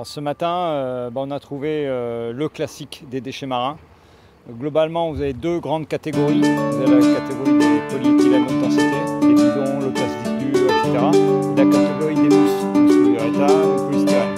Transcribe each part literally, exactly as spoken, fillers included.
Alors ce matin, euh, bah, on a trouvé euh, le classique des déchets marins. Globalement, vous avez deux grandes catégories. Vous avez la catégorie des polyéthylènes haute densité, les bidons, le plastique dur, et cetera. Et la catégorie des mousses, mousse polyuréthane, le polystyrène.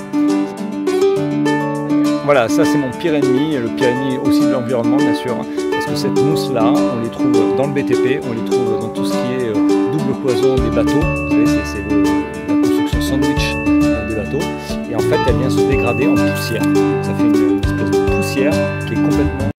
Voilà, ça c'est mon pire ennemi, et le pire ennemi aussi de l'environnement bien sûr. Parce que cette mousse-là, on les trouve dans le B T P, on les trouve dans tout ce qui est euh, double cloison des bateaux. Vous savez, c'est la construction sandwich euh, des bateaux. Et en fait, elle vient se dégrader en poussière. Ça fait une, une espèce de poussière qui est complètement